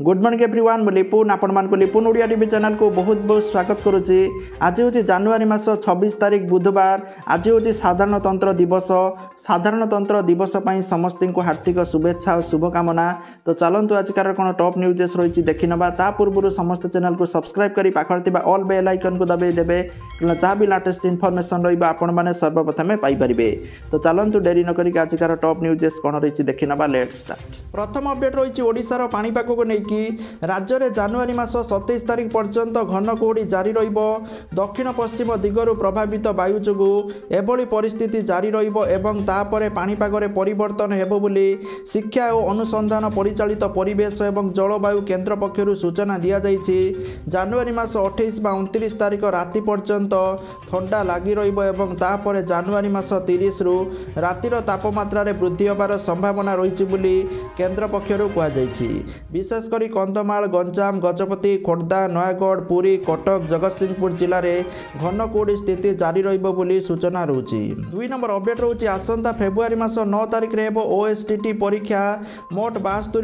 Good morning everyone मु लिपुन आपण मानक लिपुन ओडिया टीवी चैनल को बहुत बहुत स्वागत करुच्ची। आज हूँ जनवरी मास 26 तारीख बुधवार। आज हूँ साधारणतंत्र दिवस। साधारणतंत्र दिवस पर समस्त को हार्दिक शुभेच्छा और शुभकामना। तो चलतु आजकार कौन टॉप न्यूजेस रही देखी ना। ता पूर्व समस्त चैनल को सब्सक्राइब कर पाखे ऑल बेल आइकन को दबाई देवे जहाँ भी लेटेस्ट इनफॉरमेशन रही सर्वप्रथमे पाइपर। तो चलतु डेरी नक आजकार टॉप न्यूजेस कौन रही देखी ना। Let start. प्रथम अपडेट रही ओडिशार पाणीपाग को लेकिन राज्य में जनवरी मास 27 तारीख पर्यंत घन कुहुड़ी जारी रहिबो। दक्षिण पश्चिम दिगरु प्रभावित वायु जोगु एभली परिस्थिति जारी रहिबो एवं तापरे पाणीपाग रे परिवर्तन हेबो बोली शिक्षा और अनुसंधान परिचालित परिवेश एवं जलवायु केन्द्र पक्षरु सूचना दिया जाइछि। जनवरी मास 28 बा 29 तारीख राति पर्यंत ठंडा लगी रहिबो एवं तापरे जनवरी मास 30 रु रातिर तापमात्रा रे वृद्धि होबार संभावना रहिछि बोली केन्द्र पक्षरु कहा जाइछि। विशेषकर कंधमाल गंजाम गजपति खोर्धा नयागढ़ पुरी कटक जगतसिंहपुर जिले में घन कुहुड़ी स्थिति जारी रहिबो बोली सूचना रहुछि। 2 नंबर अपडेट रहुछि आसंता फेब्रुआरी मास 9 तारीख रे हेबो ओएसटीटी परीक्षा। मोट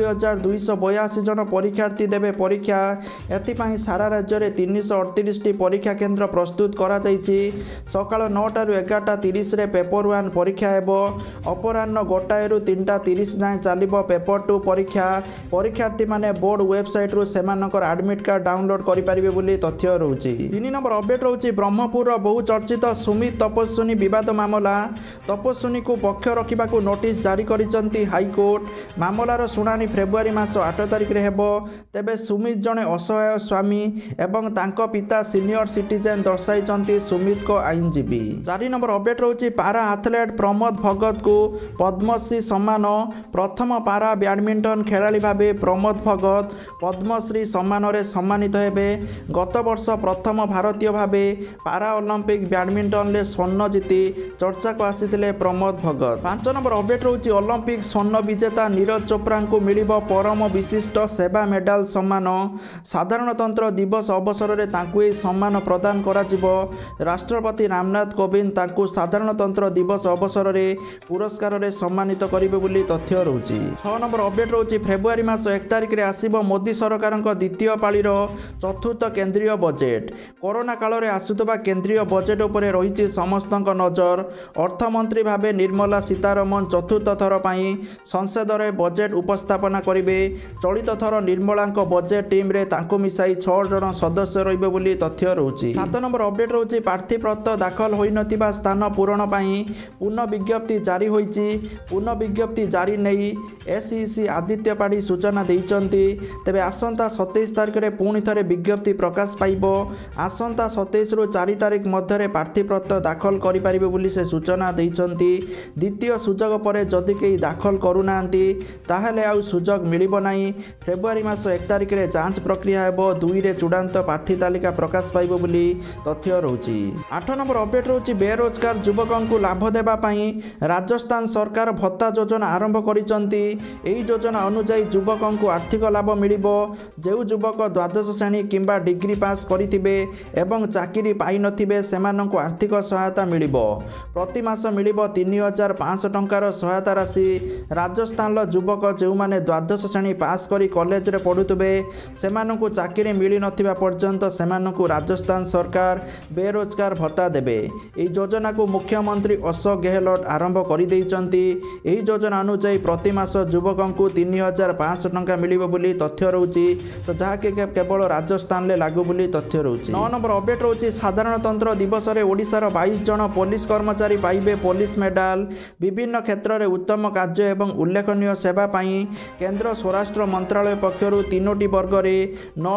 72,282 जन परीक्षार्थी देवे परीक्षा। एथिपाई सारा राज्य में 338 टी परीक्षा केन्द्र प्रस्तुत करा जाइछि। सकाळ 9 रु 11:30 रे पेपर 1 परीक्षा हेबो। अपराह्न 1 रु 3:30 जाए चलिबो पेपर 2 परीक्षा। परीक्षार्थी माने बोर्ड वेबसाइट रु सेमानकर एडमिट कार्ड डाउनलोड करि परिबे बोली तथ्य रहुछि। 3 नंबर अपडेट रहुछि ब्रह्मपुर बहुचर्चित सुमित तपस्विनी विवाद मामला। तपस्विनी को पक्ष रखिबाकू नोटिस जारी करिसंती हाईकोर्ट। मामलार शुणानी फेब्रुआरी मास 8 तारीख रे हेबो। तेबे सुमित जने असहाय स्वामी एवं तांको पिता सीनियर सिटीजन दर्शाइचंती सुमित को आईनजीवी। 4 नंबर अपडेट रहुछि पारा एथलेट प्रमोद भगत को पद्मश्री सम्मान। प्रथम पारा बैडमिंटन खेलाड़ी भावे प्रमोद भगत पद्मश्री सम्मान रे सम्मानित हेबे। गत वर्ष प्रथम भारतीय भावे पारा ओलंपिक बैडमिंटन ले स्वर्ण जीति चर्चा को आसीथिले प्रमोद भगत। 5 नंबर अपडेट रहुछि ओलंपिक स्वर्ण विजेता नीरज चोप्रा को मिलिबो परम विशिष्ट सेवा मेडल सम्मान। साधारणतंत्र दिवस अवसर में तांकु ए सम्मान प्रदान करा जिवो। राष्ट्रपति रामनाथ कोविंद तांकु साधारणतंत्र दिवस अवसर में पुरस्कार रे सम्मानित करिबे बोली तथ्य रहुछि। 6 नंबर अपडेट रहुछि फेब्रुआरी मास 1 तारीख रे आसीबो मोदी सरकार द्वितीय पाळीर चतुर्थ केंद्रीय बजेट। कोरोना काल रे आसुतबा केंद्रीय बजेट उपरे रहिछि समस्तक नजर। अर्थमंत्री भावे निर्मला सीतारमण चतुर्थ थर पई संसद रे बजेट उपस्थापना करिवे। चलित थर निर्मलांक बजेट टीम रे तांको मिसाई 6 जन सदस्य रहिबे बोली तथ्य रहुछि। 7 नंबर अपडेट रहुछि प्रार्थीपत्र दाखल होई नथिबा स्थान पूरण पई पुनः विज्ञप्ति जारी होईछि। पुनः विज्ञप्ति जारी नै एसईसी आदित्य पाढ़ी सूचना देइचंती। तेबे आसंता 27 तारीख रे पुणी थरे विज्ञप्ति प्रकाश पाइबो। आसंता 27 रु 4 तारीख मध्य प्रार्थीपत्र दाखल करि परिबे बोली से सूचना देइचंती। द्वितीय सुजोग परे जदि केही दाखल करूनांती ताहेले आउ सुजोग मिलिबो नाही। फेब्रुआरी मास 1 तारीख रे जांच प्रक्रिया हेबो। 2 रे चूड़ांत प्रार्थी तालिका प्रकाश पाइबो बोली तथ्य रहुछि। 8 नंबर अपडेट रहुछि बेरोजगार युवकंकु लाभ देबा पई राजस्थान सरकार भत्ता योजना आरंभ करिसंती। एही योजना अनुसार युवकंकु आर्थिक लाभ मिलिबो। जो युवक द्वादश श्रेणी किंबा डिग्री पास करिथिबे एवं चाकरी पाई नथिबे सेमानंकु आर्थिक सहायता मिलिबो। प्रति मास मिलिबो 3,500 टंकार सहायता राशि। राजस्थान युवक जो माने द्वादश श्रेणी पास करी कॉलेज रे पढुथबे सेमानंकु चाकरी मिली नथिबा पर्यंत सेमानंकु राजस्थान सरकार बेरोजगार भत्ता देबे। एही योजना को मुख्यमंत्री अशोक गहलोत आरंभ करि दैचंती। एही योजना अनुसार प्रति मास युवकंकु 3,500 टंका मिलिबो बोली तथ्य रहुछि। तो जहाँकि केवल राजस्थान ले लागू बोली तथ्य रहुछि। 9 नंबर अपडेट रहुछि साधारणतंत्र दिवस रे ओडिशार 22 जन पुलिस कर्मचारी पाइबे पुलिस मेडल। विभिन्न क्षेत्र में उत्तम कार्य एवं उल्लेखनीय सेवा पाई केंद्र स्वराष्ट्र मंत्रालय पक्षरु 3टी वर्ग में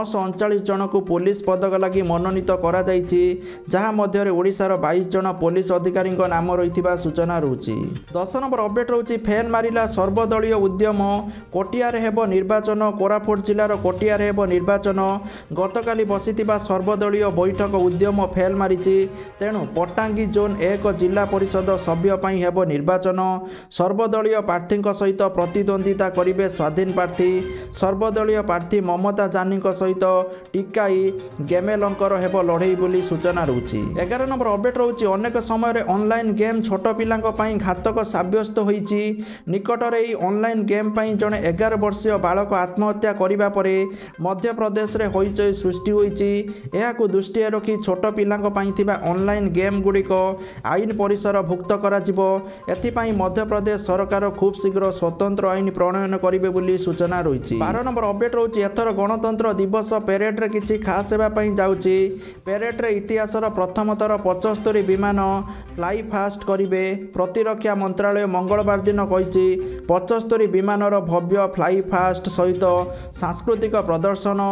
939 जन को पुलिस पदक लगी मनोनीत करा जाइछि। जहाँ मध्य ओडिशार 22 जन पुलिस अधिकारी नाम रही सूचना रहुछि। 10 नंबर अपडेट रहुछि फेन मारिला सर्वदलीय उद्यम। कोटियारे हेबो निर्वाचन। कोरापुट जिलार कोटियारे हेबो निर्वाचन। गतकाली बसिथिबा सर्वदलीय बैठक उद्यम फेल मारिछि। तेणु पट्टांगी जोन 1 जिला परिषद सभ्य पई हेबो निर्वाचन। सर्वदलीय प्रार्थी सहित प्रतिद्वंदिता करिवे स्वाधीन प्रार्थी। सर्वदलीय प्रार्थी ममता जानी सहित टिकाई गेमेलंकर हेबो लड़ई बोली सूचना रहुछि। 11 नंबर अपडेट रहुछि अनेक समय ऑनलाइन गेम छोट पिलांक पई घातक साब्यस्त होईछि। निकटरे ऑनलाइन गेम पई जने 11 वर्षीय बालक आत्महत्या ଆत्महत्या କରିବା ପରେ ମଧ୍ୟପ୍ରଦେଶରେ ହଇଚଇ ସୃଷ୍ଟି ହୋଇଛି। ଏହାକୁ ଦୃଷ୍ଟିରେ ରଖି ଛୋଟ ପିଲାଙ୍କ ପାଇଁ ଥିବା ଅନଲାଇନ୍ ଗେମ୍ ଗୁଡ଼ିକ ଆଇନ ପରିସରଭୁକ୍ତ କରାଯିବ। ଏଥିପାଇଁ ମଧ୍ୟପ୍ରଦେଶ ସରକାର ଖୁବ୍ ଶୀଘ୍ର ସ୍ୱତନ୍ତ୍ର ଆଇନ ପ୍ରଣୟନ କରିବେ ବୋଲି ସୂଚନା ରହିଛି। 12 ନମ୍ବର ଅପଡେଟ୍ ରହୁଛି ଏଥର ଗଣତନ୍ତ୍ର ଦିବସ ପ୍ୟାରେଡ୍ରେ କିଛି ଖାସ୍ ହେବା ପାଇଁ ଯାଉଛି। ପ୍ୟାରେଡ୍ରେ ଇତିହାସର ପ୍ରଥମ ଥର 75 ବିମାନ ଫ୍ଲାଇ ଫାଷ୍ଟ କରିବେ। ପ୍ରତିରକ୍ଷା ମନ୍ତ୍ରାଳୟ ମଙ୍ଗଳବାର ଦିନ କହିଛି 75 ବିମାନର ଭବ୍ୟ ଫ୍ଲାଇ ଫାଷ୍ଟ ସହିତ ସାଂସ୍କୃତିକ ପ୍ରଦର୍ଶନ,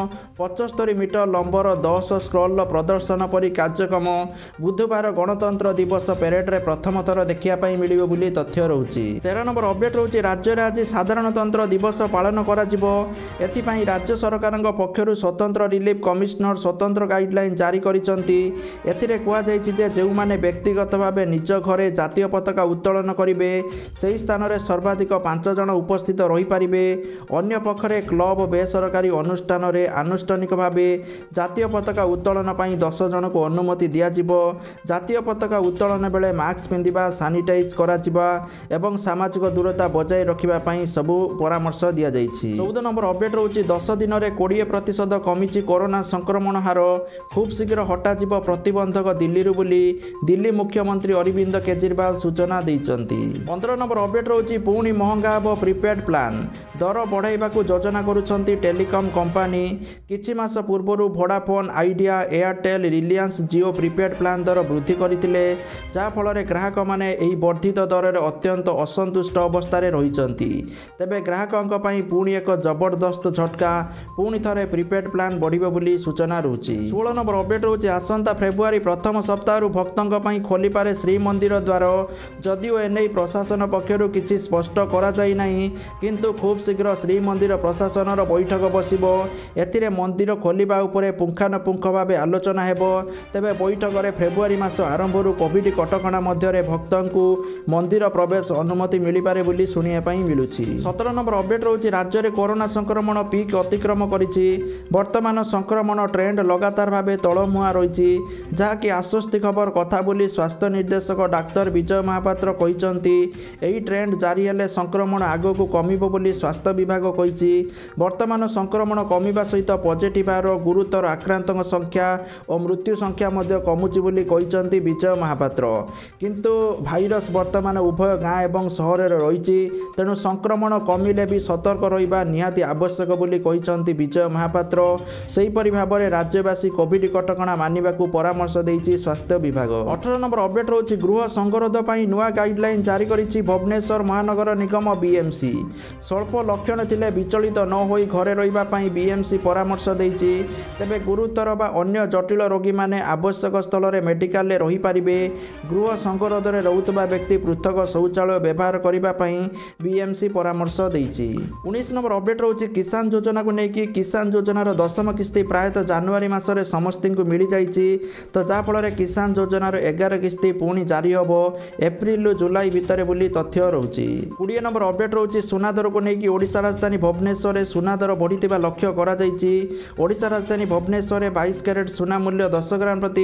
75 ମିଟର ଲମ୍ବର 10 ସ୍କ୍ରଲ୍ର ପ୍ରଦର୍ଶନ ପରି କାର୍ଯ୍ୟକ୍ରମ ବୁଧବାର ଗଣତନ୍ତ୍ର ଦିବସ ପ୍ୟାରେଡ୍ରେ ପ୍ରଥମ ଥର ଦେଖିବା ପାଇଁ ମିଳିବ ବୋଲି ତଥ୍ୟ ରହୁଛି। 13 ନମ୍ବର ଅପଡେଟ୍ ରହୁଛି ରାଜ୍ୟରେ ଆଜି ସାଧାରଣତନ୍ତ୍ର ଦିବସ ପାଳନ କରାଯିବ। ଏଥିପାଇଁ ରାଜ୍ୟ ସରକାରଙ୍କ ପକ୍ଷରୁ ସ୍ୱତନ୍ତ୍ର ରିଲିଫ୍ କମିଶନର ସ୍ୱତନ୍ତ୍ର ଗାଇଡଲାଇନ୍ ଜାରି କରିଛନ୍ତି। ଏଥିରେ କୁହାଯାଇଛି ଯେ ଯେଉଁମାନେ ବ୍ୟକ୍ତିଗତ ଭାବେ ନିଜ ଘରେ ଜାତୀୟ ପତାକା ଉତ୍ତୋଳନ କରିବେ ସେହି ସ୍ଥାନରେ ସର୍ବାଧିକ 5 ଜଣ ଉପସ୍ଥିତ ରହିପାରିବେ। ଅନ୍ୟପକ୍ଷରେ କ୍ଲବ ବେସରକାରୀ ଅନୁଷ୍ଠାନରେ ଆନୁଷ୍ଠାନିକ ଭାବେ ଜାତୀୟ ପତାକା ଉତ୍ତୋଳନ ପାଇଁ 10 ଜଣଙ୍କୁ ଅନୁମତି ଦିଆଯିବ। ଜାତୀୟ ପତାକା ଉତ୍ତୋଳନ ବେଳେ ମାସ୍କ ପିନ୍ଧିବା, ସାନିଟାଇଜ୍ କରାଯିବା ଏବଂ ସାମାଜିକ ଦୂରତା ବଜାୟ ରଖିବା ପାଇଁ ସବୁ ପରାମର୍ଶ ଦିଆଯାଇଛି। 14 ନମ୍ବର ଅପଡେଟ୍ ରହୁଛି 10 ଦିନରେ 20% କମିଛି କରୋନା ସଂକ୍ରମଣ ହାର। ଖୁବ୍ ଶୀଘ୍ର ହଟାଯିବ ପ୍ରତିବନ୍ଧକ ଦିଲ୍ଲୀରୁ ବୋଲି ଦିଲ୍ଲୀ ମୁଖ୍ୟମନ୍ତ୍ରୀ ଅରବିନ୍ଦ କେଜରିୱାଲ ସୂଚନା ଦେଇଛନ୍ତି। 15 ନମ୍ବର ଅପଡେଟ୍ ରହୁଛି ପୁଣି ମହଙ୍ଗା ହେବ ପ୍ରିପେଡ୍ ପ୍ଲାନ୍। ଦର ବଢ଼ାଇବାକୁ ଯୋଜନା କରୁଛନ୍ତି ଟେଲିକମ୍ କମ୍ପାନୀ। କିଛି ମାସ ପୂର୍ବରୁ Vodafone, Idea, Airtel, Reliance Jio prepaid plan ଦର ବୃଦ୍ଧି କରିଥିଲେ, ଯାହାଫଳରେ ଗ୍ରାହକମାନେ ଏହି ବର୍ଦ୍ଧିତ ଦରରେ ଅତ୍ୟନ୍ତ ଅସନ୍ତୁଷ୍ଟ ଅବସ୍ଥାରେ ରହିଛନ୍ତି। ତେବେ ଗ୍ରାହକଙ୍କ ପାଇଁ ପୁଣି ଏକ ଜବରଦସ୍ତ ଝଟକା, ପୁଣି ଥରେ ପ୍ରିପେଡ୍ ପ୍ଲାନ୍ ବଢ଼ିବ ବୋଲି ସୂଚନା ରହୁଛି। 16 ନମ୍ବର ଅପଡେଟ୍ ରହୁଛି ଆସନ୍ତା ଫେବୃଆରୀ ପ୍ରଥମ ସପ୍ତାହରୁ ଭକ୍ତଙ୍କ ପାଇଁ ଖୋଲିପାରେ ଶ୍ରୀମନ୍ଦିର ଦ୍ୱାର। ଯଦିଓ ଏନେଇ ପ୍ରଶାସନ ପକ୍ଷରୁ କିଛି ସ୍ପଷ୍ଟ କରାଯାଇ ନାହିଁ, କିନ୍ତୁ ଖୁବ୍ ଶୀଘ୍ର ଶ୍ରୀମନ୍ଦିର ପ୍ରଶାସନର ବୈଠକ ବସିବ। ଏଥିରେ ମନ୍ଦିର ଖୋଲିବା ଉପରେ ପୁଙ୍ଖାନୁପୁଙ୍ଖ ଭାବେ ଆଲୋଚନା ହେବ। ତେବେ ବୈଠକରେ ଫେବୃଆରୀ ମାସ ଆରମ୍ଭରୁ କୋଭିଡ୍ କଟକଣା ମଧ୍ୟରେ ଭକ୍ତଙ୍କୁ ମନ୍ଦିର ପ୍ରବେଶ ଅନୁମତି ମିଳିପାରେ ବୋଲି ଶୁଣିବା ପାଇଁ ମିଳୁଛି। 17 ନମ୍ବର ଅପଡେଟ୍ ରହୁଛି ରାଜ୍ୟରେ କରୋନା ସଂକ୍ରମଣ ପିକ୍ ଅତିକ୍ରମ କରିଛି। ବର୍ତ୍ତମାନ ସଂକ୍ରମଣ ଟ୍ରେଣ୍ଡ ଲଗାତାର ଭାବେ ତଳମୁହାଁ ରହିଛି, ଯାହାକି ଆଶ୍ୱସ୍ତି ଖବର କଥା ବୋଲି ସ୍ୱାସ୍ଥ୍ୟ ନିର୍ଦ୍ଦେଶକ ଡାକ୍ତର ବିଜୟ ମହାପାତ୍ର କହିଛନ୍ତି। ଏହି ଟ୍ରେଣ୍ଡ ଜାରି ହେଲେ ସଂକ୍ରମଣ ଆଗକୁ କମିବ ବୋଲି ସ୍ୱାସ୍ଥ୍ୟ ବିଭାଗ କହିଛି। ବର୍ତ୍ତମାନ ସଂକ୍ରମଣ କମିବା ସହିତ ପଜିଟିଭ୍ ହାର, ଗୁରୁତର ଆକ୍ରାନ୍ତଙ୍କ ସଂଖ୍ୟା ଓ ମୃତ୍ୟୁ ସଂଖ୍ୟା ମଧ୍ୟ କମୁଛି ବୋଲି କହିଛନ୍ତି ବିଜୟ ମହାପାତ୍ର। କିନ୍ତୁ ଭାଇରସ୍ ବର୍ତ୍ତମାନ ଉଭୟ ଗାଁ ଏବଂ ସହରରେ ରହିଛି, ତେଣୁ ସଂକ୍ରମଣ କମିଲେ ବି ସତର୍କ ରହିବା ନିହାତି ଆବଶ୍ୟକ ବୋଲି କହିଛନ୍ତି ବିଜୟ ମହାପାତ୍ର। ସେହିପରି ଭାବରେ ରାଜ୍ୟବାସୀ କୋଭିଡ୍ କଟକଣା ମାନିବାକୁ ପରାମର୍ଶ ଦେଇଛି ସ୍ୱାସ୍ଥ୍ୟ ବିଭାଗ। 18 ନମ୍ବର ଅପଡେଟ୍ ରହୁଛି ଗୃହ ସଙ୍ଗରୋଧ ପାଇଁ ନୂଆ ଗାଇଡଲାଇନ୍ ଜାରି କରିଛି ଭୁବନେଶ୍ୱର ମହାନଗର ନିଗମ ବିଏମ୍ସି। ସ୍ୱଳ୍ପ ଲକ୍ଷଣ ଥିଲେ ବିଚଳିତ ନ ହୋଇ ଘରେ ରହିବା ପାଇଁ ବିଏମ୍ସି ପରାମର୍ଶ ଦେଇଛି। ତେବେ ଗୁରୁତର ବା ଅନ୍ୟ ଜଟିଳ ରୋଗୀମାନେ ଆବଶ୍ୟକ ସ୍ଥଳରେ ମେଡିକାଲରେ ରହିପାରିବେ। ଗୃହ ସଙ୍ଗରୋଧରେ ରହୁଥିବା ବ୍ୟକ୍ତି ପୃଥକ ଶୌଚାଳୟ ବ୍ୟବହାର କରିବା ପାଇଁ ବିଏମ୍ସି ପରାମର୍ଶ ଦେଇଛି। 19 ନମ୍ବର ଅପଡେଟ୍ ରହୁଛି କିଷାନ ଯୋଜନାକୁ ନେଇକି। କିଷାନ ଯୋଜନାର 10ମ କିସ୍ତି ପ୍ରାୟତଃ ଜାନୁଆରୀ ମାସରେ ସମସ୍ତଙ୍କୁ ମିଳିଯାଇଛି, ତ ଯାହାଫଳରେ କିଷାନ ଯୋଜନାର 11 କିସ୍ତି ପୁଣି ଜାରି ହେବ ଏପ୍ରିଲରୁ ଜୁଲାଇ ଭିତରେ ବୋଲି ତଥ୍ୟ ରହୁଛି। 20 ନମ୍ବର ଅପଡେଟ୍ ରହୁଛି ସୁନା ଦରକୁ ନେଇକି। ଓଡ଼ିଶା ରାଜଧାନୀ ଭୁବନେଶ୍ୱରରେ ସୁନା ଦର ବଢ଼ିଥିବା ଲକ୍ଷ୍ୟ କରାଯାଇଛି। ଓଡ଼ିଶା ରାଜଧାନୀ ଭୁବନେଶ୍ୱରରେ 22 କ୍ୟାରେଟ୍ ସୁନା ମୂଲ୍ୟ 10 ଗ୍ରାମ ପ୍ରତି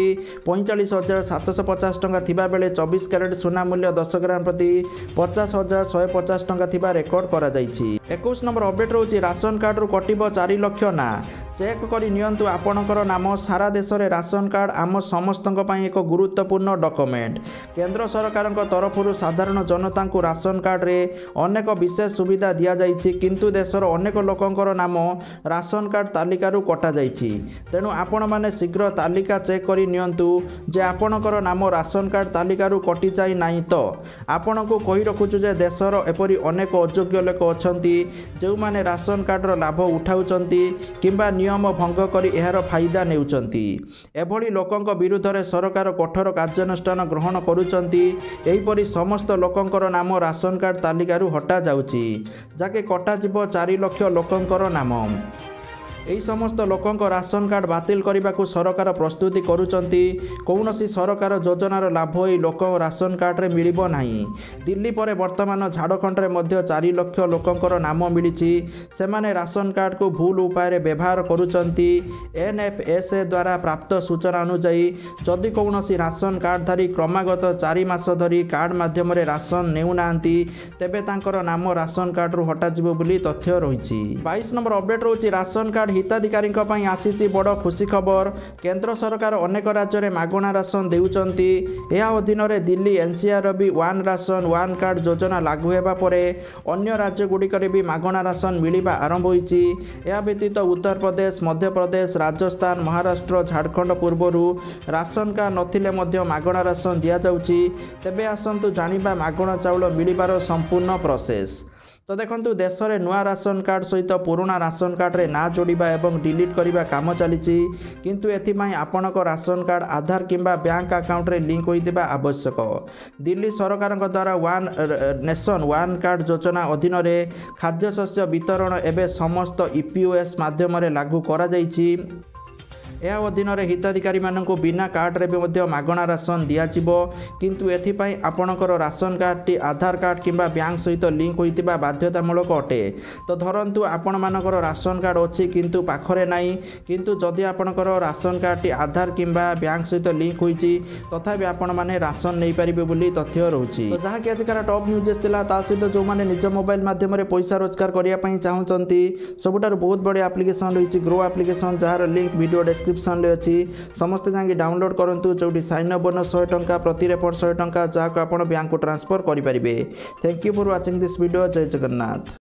45,750 ଟଙ୍କା ଥିବାବେଳେ 24 କ୍ୟାରେଟ୍ ସୁନା ମୂଲ୍ୟ 10 ଗ୍ରାମ ପ୍ରତି 50,150 ଟଙ୍କା ଥିବା ରେକର୍ଡ କରାଯାଇଛି। 21 ନମ୍ବର ଅପଡେଟ୍ ରହୁଛି ରାସନ କାର୍ଡରୁ କଟିବ 4 ଲକ୍ଷ ନା। ଚେକ୍ କରି ନିଅନ୍ତୁ ଆପଣଙ୍କର ନାମ। ସାରା ଦେଶରେ ରାସନ କାର୍ଡ ଆମ ସମସ୍ତଙ୍କ ପାଇଁ ଏକ ଗୁରୁତ୍ୱପୂର୍ଣ୍ଣ ଡକୁମେଣ୍ଟ। କେନ୍ଦ୍ର ସରକାରଙ୍କ ତରଫରୁ ସାଧାରଣ ଜନତାଙ୍କୁ ରାସନ କାର୍ଡରେ ଅନେକ ବିଶେଷ ସୁବିଧା ଦିଆଯାଇଛି, କିନ୍ତୁ ଦେଶର ଅନେକ ଲୋକଙ୍କର ନାମ ରାସନ କାର୍ଡ ତାଲିକାରୁ କଟାଯାଇଛି। ତେଣୁ ଆପଣମାନେ ଶୀଘ୍ର ତାଲିକା ଚେକ୍ କରି ନିଅନ୍ତୁ ଯେ ଆପଣଙ୍କର ନାମ ରାସନ କାର୍ଡ ତାଲିକାରୁ କଟିଯାଇ ନାହିଁ ତ। ଆପଣଙ୍କୁ କହି ରଖୁଛୁ ଯେ ଦେଶର ଏପରି ଅନେକ ଅଯୋଗ୍ୟ ଲୋକ ଅଛନ୍ତି ଯେଉଁମାନେ ରାସନ କାର୍ଡର ଲାଭ ଉଠାଉଛନ୍ତି କିମ୍ବା ନିୟମ ଭଙ୍ଗ କରି ଏହାର ଫାଇଦା ନେଉଛନ୍ତି। ଏଭଳି ଲୋକଙ୍କ ବିରୁଦ୍ଧରେ ସରକାର କଠୋର କାର୍ଯ୍ୟାନୁଷ୍ଠାନ ଗ୍ରହଣ କରୁଛନ୍ତି। ଏହିପରି ସମସ୍ତ ଲୋକଙ୍କର ନାମ ରାସନ କାର୍ଡ ତାଲିକାରୁ ହଟାଯାଉଛି, ଯାକେ କଟାଯିବ 4 ଲକ୍ଷ ଲୋକଙ୍କର ନାମ। ଏହି ସମସ୍ତ ଲୋକଙ୍କ ରାସନ କାର୍ଡ଼ ବାତିଲ କରିବାକୁ ସରକାର ପ୍ରସ୍ତୁତି କରୁଛନ୍ତି। କୌଣସି ସରକାର ଯୋଜନାର ଲାଭ ଏହି ଲୋକ ରାସନ କାର୍ଡ଼ରେ ମିଳିବ ନାହିଁ। ଦିଲ୍ଲୀ ପରେ ବର୍ତ୍ତମାନ ଝାଡ଼ଖଣ୍ଡରେ ମଧ୍ୟ 4 ଲକ୍ଷ ଲୋକଙ୍କର ନାମ ମିଳିଛି। ସେମାନେ ରାସନ କାର୍ଡ଼କୁ ଭୁଲ ଉପାୟରେ ବ୍ୟବହାର କରୁଛନ୍ତି। NFSA ଦ୍ୱାରା ପ୍ରାପ୍ତ ସୂଚନା ଅନୁଯାୟୀ ଯଦି କୌଣସି ରାସନ କାର୍ଡ଼ଧାରୀ କ୍ରମାଗତ 4 ମାସ ଧରି କାର୍ଡ଼ ମାଧ୍ୟମରେ ରାସନ ନେଉନାହାନ୍ତି ତେବେ ତାଙ୍କର ନାମ ରାସନ କାର୍ଡ଼ରୁ ହଟାଯିବ ବୋଲି ତଥ୍ୟ ରହିଛି। 22 ନମ୍ବର ଅପଡେଟ୍ ରହୁଛି ରାସନ କାର୍ଡ଼ ହିତାଧିକାରୀଙ୍କ ପାଇଁ ଆସିଛି ବଡ଼ ଖୁସି ଖବର। କେନ୍ଦ୍ର ସରକାର ଅନେକ ରାଜ୍ୟରେ ମାଗଣା ରାସନ ଦେଉଛନ୍ତି। ଏହା ଅଧୀନରେ ଦିଲ୍ଲୀ NCR ବି ୱାନ୍ ରାସନ ୱାନ୍ କାର୍ଡ଼ ଯୋଜନା ଲାଗୁ ହେବା ପରେ ଅନ୍ୟ ରାଜ୍ୟଗୁଡ଼ିକରେ ବି ମାଗଣା ରାସନ ମିଳିବା ଆରମ୍ଭ ହୋଇଛି। ଏହା ବ୍ୟତୀତ ଉତ୍ତରପ୍ରଦେଶ, ମଧ୍ୟପ୍ରଦେଶ, ରାଜସ୍ଥାନ, ମହାରାଷ୍ଟ୍ର, ଝାଡ଼ଖଣ୍ଡ ପୂର୍ବରୁ ରାସନ କାର୍ଡ଼ ନଥିଲେ ମଧ୍ୟ ମାଗଣା ରାସନ ଦିଆଯାଉଛି। ତେବେ ଆସନ୍ତୁ ଜାଣିବା ମାଗଣା ଚାଉଳ ମିଳିବାର ସମ୍ପୂର୍ଣ୍ଣ ପ୍ରୋସେସ୍। ତ ଦେଖନ୍ତୁ ଦେଶରେ ନୂଆ ରାସନ କାର୍ଡ଼ ସହିତ ପୁରୁଣା ରାସନ କାର୍ଡ଼ରେ ନାଁ ଯୋଡ଼ିବା ଏବଂ ଡିଲିଟ୍ କରିବା କାମ ଚାଲିଛି। କିନ୍ତୁ ଏଥିପାଇଁ ଆପଣଙ୍କ ରାସନ କାର୍ଡ଼ ଆଧାର କିମ୍ବା ବ୍ୟାଙ୍କ ଆକାଉଣ୍ଟରେ ଲିଙ୍କ ହୋଇଥିବା ଆବଶ୍ୟକ। ଦିଲ୍ଲୀ ସରକାରଙ୍କ ଦ୍ୱାରା ୱାନ୍ ନେସନ୍ ୱାନ୍ କାର୍ଡ଼ ଯୋଜନା ଅଧୀନରେ ଖାଦ୍ୟଶସ୍ୟ ବିତରଣ ଏବେ ସମସ୍ତ EPOS ମାଧ୍ୟମରେ ଲାଗୁ କରାଯାଇଛି। ଏହା ଅଧୀନରେ ହିତାଧିକାରୀମାନଙ୍କୁ ବିନା କାର୍ଡ଼ରେ ବି ମଧ୍ୟ ମାଗଣା ରାସନ ଦିଆଯିବ। କିନ୍ତୁ ଏଥିପାଇଁ ଆପଣଙ୍କର ରାସନ କାର୍ଡ଼ଟି ଆଧାର କାର୍ଡ଼ କିମ୍ବା ବ୍ୟାଙ୍କ ସହିତ ଲିଙ୍କ ହୋଇଥିବା ବାଧ୍ୟତାମୂଳକ ଅଟେ। ତ ଧରନ୍ତୁ ଆପଣମାନଙ୍କର ରାସନ କାର୍ଡ଼ ଅଛି କିନ୍ତୁ ପାଖରେ ନାହିଁ, କିନ୍ତୁ ଯଦି ଆପଣଙ୍କର ରାସନ କାର୍ଡ଼ଟି ଆଧାର କିମ୍ବା ବ୍ୟାଙ୍କ ସହିତ ଲିଙ୍କ ହୋଇଛି ତଥାପି ଆପଣମାନେ ରାସନ ନେଇପାରିବେ ବୋଲି ତଥ୍ୟ ରହୁଛି। ତ ଯାହାକି ଆଜିକାର ଟପ୍ ନ୍ୟୁଜ୍ ଥିଲା। ତା ସହିତ ଯେଉଁମାନେ ନିଜ ମୋବାଇଲ ମାଧ୍ୟମରେ ପଇସା ରୋଜଗାର କରିବା ପାଇଁ ଚାହୁଁଛନ୍ତି ସବୁଠାରୁ ବହୁତ ବଢ଼ିଆ ଆପ୍ଲିକେସନ୍ ରହିଛି ଗ୍ରୋ ଆପ୍ଲିକେସନ୍, ଯାହାର ଲିଙ୍କ ଭିଡ଼ିଓ ଡେସ୍କ୍ରିପ୍ସନରେ ଅଛି। ସମସ୍ତେ ଯାଇକି ଡାଉନଲୋଡ଼ କରନ୍ତୁ। ଯେଉଁଠି ସାଇନ୍ ଅପ୍ ବୋନସ୍ 100 ଟଙ୍କା, ପ୍ରତି ରେଫର 100 ଟଙ୍କା, ଯାହାକୁ ଆପଣ ବ୍ୟାଙ୍କକୁ ଟ୍ରାନ୍ସଫର କରିପାରିବେ। Thank you for watching this video. ଜୟ ଜଗନ୍ନାଥ।